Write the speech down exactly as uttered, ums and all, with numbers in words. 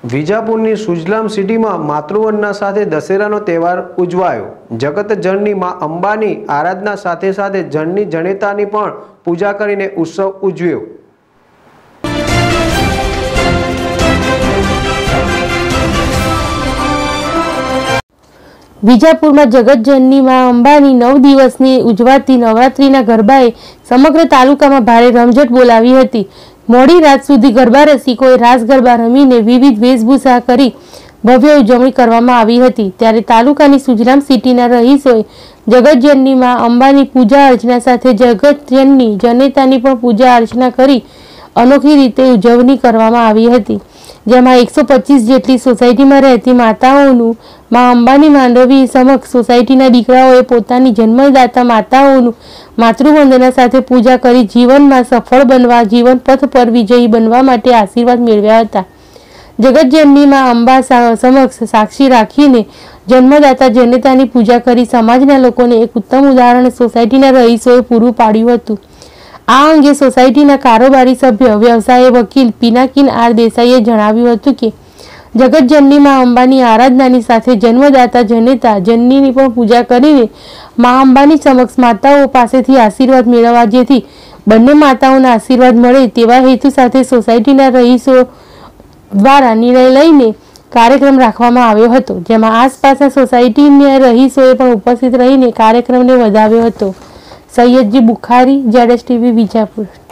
વિજાપુરની સુજલામ સિટીમાં માતૃવંદના સાથે દશેરાનો તહેવાર ઉજવાયો। જગત જનની માં અંબાની આરાધના સાથે સાથે જનની જનેતાની પણ પૂજા કરીને ઉત્સવ ઉજવ્યો। વિજાપુરમાં જગતજનની માં અંબાની નવ દિવસની ઉજવાતી નવરાત્રીના ગરબાએ સમગ્ર તાલુકામાં ભારે રમઝટ બોલાવી હતી। મોડી રાત સુધી ગરબા રસિકોએ રાસ ગરબા રમીને વિવિધ વેશભૂષા કરી ભવ્ય ઉજવણી કરવામાં આવી હતી। ત્યારે તાલુકાની સુજલામ સિટીના રહીશોએ જગતજનની માં અંબાની પૂજા અર્ચના સાથે જગતજનની જનેતાની પણ પૂજા અર્ચના કરી અનોખી રીતે ઉજવણી કરવામાં આવી હતી, જેમાં એકસો પચીસ જેટલી સોસાયટીમાં રહેતી માતાઓનું માં અંબાની માંડવી સમક્ષ સોસાયટીના દીકરાઓએ પોતાની જન્મદાતા માતાઓનું માતૃવંદના સાથે પૂજા કરી જીવનમાં સફળ બનવા, જીવન પથ પર વિજયી બનવા માટે આશીર્વાદ મેળવ્યા હતા। જગતજનની માં અંબા સમક્ષ સાક્ષી રાખીને જન્મદાતા જનેતાની પૂજા કરી સમાજના લોકોને એક ઉત્તમ ઉદાહરણ સોસાયટીના રહીશોએ પૂરું પાડ્યું હતું। આ અંગે સોસાયટીના કારોબારી સભ્ય વ્યવસાય વકીલ પિનાકીન આર દેસાઈએ જણાવ્યું હતું કે જગતજનની માં અંબાની આરાધનાની સાથે જન્મદાતા જનેતા જનનીની પણ પૂજા કરીને માં અંબાની સમક્ષ માતાઓ પાસેથી આશીર્વાદ મેળવવા, જેથી બંને માતાઓના આશીર્વાદ મળે તેવા હેતુ સાથે સોસાયટીના રહીશો દ્વારા નિર્ણય લઈને કાર્યક્રમ રાખવામાં આવ્યો હતો, જેમાં આસપાસના સોસાયટીના રહીશોએ પણ ઉપસ્થિત રહીને કાર્યક્રમને વધાવ્યો હતો। Saiyadji Bukhari, ZS TV, Vijapur.